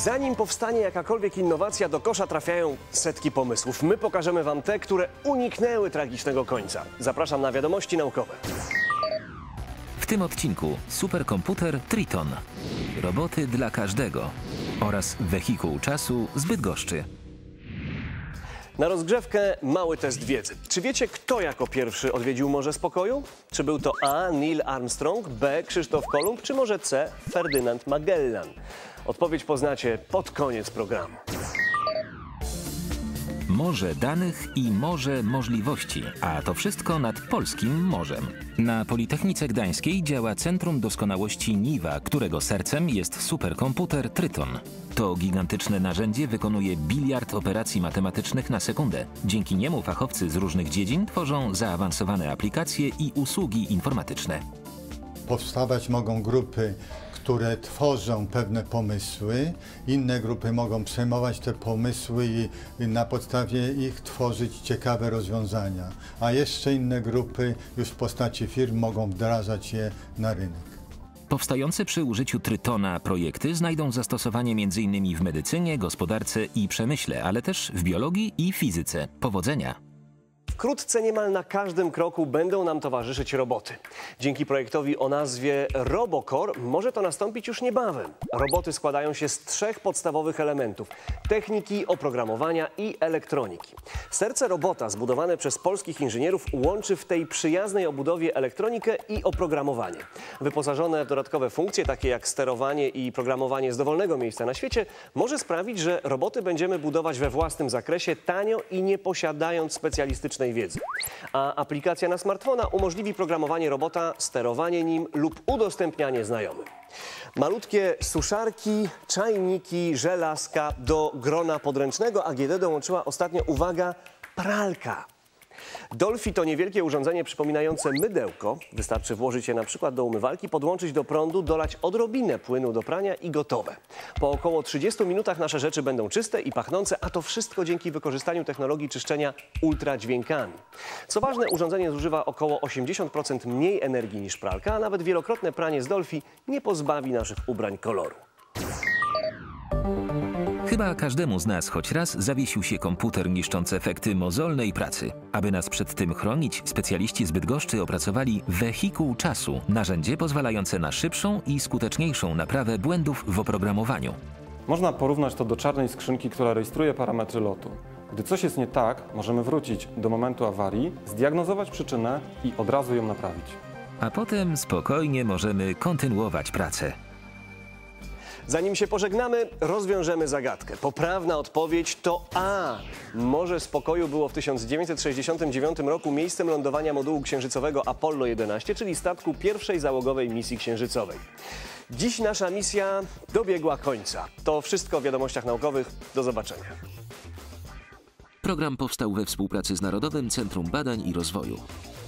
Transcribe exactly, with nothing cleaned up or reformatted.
Zanim powstanie jakakolwiek innowacja, do kosza trafiają setki pomysłów. My pokażemy Wam te, które uniknęły tragicznego końca. Zapraszam na wiadomości naukowe. W tym odcinku superkomputer Triton, roboty dla każdego oraz wehikuł czasu z Bydgoszczy. Na rozgrzewkę mały test wiedzy. Czy wiecie, kto jako pierwszy odwiedził Morze Spokoju? Czy był to A. Neil Armstrong, B. Krzysztof Kolumb, czy może C. Ferdynand Magellan? Odpowiedź poznacie pod koniec programu. Morze danych i morze możliwości, a to wszystko nad polskim morzem. Na Politechnice Gdańskiej działa Centrum Doskonałości Niwa, którego sercem jest superkomputer Triton. To gigantyczne narzędzie wykonuje biliard operacji matematycznych na sekundę. Dzięki niemu fachowcy z różnych dziedzin tworzą zaawansowane aplikacje i usługi informatyczne. Powstawać mogą grupy, które tworzą pewne pomysły, inne grupy mogą przejmować te pomysły i na podstawie ich tworzyć ciekawe rozwiązania, a jeszcze inne grupy już w postaci firm mogą wdrażać je na rynek. Powstające przy użyciu Tritona projekty znajdą zastosowanie m in w medycynie, gospodarce i przemyśle, ale też w biologii i fizyce. Powodzenia! Wkrótce niemal na każdym kroku będą nam towarzyszyć roboty. Dzięki projektowi o nazwie RoboCore może to nastąpić już niebawem. Roboty składają się z trzech podstawowych elementów: techniki, oprogramowania i elektroniki. Serce robota zbudowane przez polskich inżynierów łączy w tej przyjaznej obudowie elektronikę i oprogramowanie. Wyposażone w dodatkowe funkcje, takie jak sterowanie i programowanie z dowolnego miejsca na świecie, może sprawić, że roboty będziemy budować we własnym zakresie, tanio i nie posiadając specjalistycznej wiedzy. A aplikacja na smartfona umożliwi programowanie robota, sterowanie nim lub udostępnianie znajomym. Malutkie suszarki, czajniki, żelazka. Do grona podręcznego A G D dołączyła ostatnio, uwaga, pralka. Dolfi to niewielkie urządzenie przypominające mydełko. Wystarczy włożyć je na przykład do umywalki, podłączyć do prądu, dolać odrobinę płynu do prania i gotowe. Po około trzydziestu minutach nasze rzeczy będą czyste i pachnące, a to wszystko dzięki wykorzystaniu technologii czyszczenia ultradźwiękami. Co ważne, urządzenie zużywa około osiemdziesiąt procent mniej energii niż pralka, a nawet wielokrotne pranie z Dolfi nie pozbawi naszych ubrań koloru. Chyba każdemu z nas choć raz zawiesił się komputer niszczący efekty mozolnej pracy. Aby nas przed tym chronić, specjaliści z Bydgoszczy opracowali wehikuł czasu, narzędzie pozwalające na szybszą i skuteczniejszą naprawę błędów w oprogramowaniu. Można porównać to do czarnej skrzynki, która rejestruje parametry lotu. Gdy coś jest nie tak, możemy wrócić do momentu awarii, zdiagnozować przyczynę i od razu ją naprawić. A potem spokojnie możemy kontynuować pracę. Zanim się pożegnamy, rozwiążemy zagadkę. Poprawna odpowiedź to A. Morze Spokoju było w tysiąc dziewięćset sześćdziesiątym dziewiątym roku miejscem lądowania modułu księżycowego Apollo jedenaście, czyli statku pierwszej załogowej misji księżycowej. Dziś nasza misja dobiegła końca. To wszystko w wiadomościach naukowych. Do zobaczenia. Program powstał we współpracy z Narodowym Centrum Badań i Rozwoju.